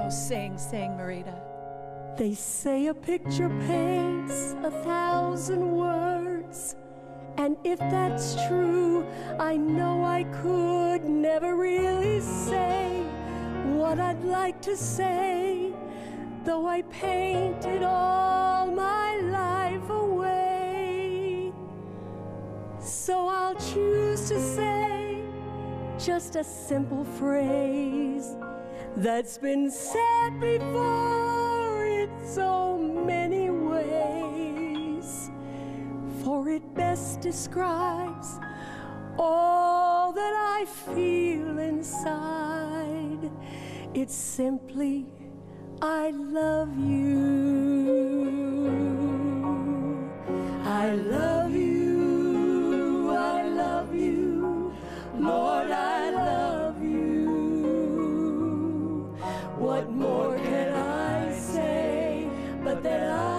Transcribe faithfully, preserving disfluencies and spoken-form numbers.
Oh, sing, sing, Marita. They say a picture paints a thousand words, and if that's true, I know I could never really say what I'd like to say, though I painted all my life away. So I'll choose to say just a simple phrase that's been said before in so many ways, for it best describes all that I feel inside. It's simply, I love you. I love you. I love you. Lord, I love you. What more can I say but that I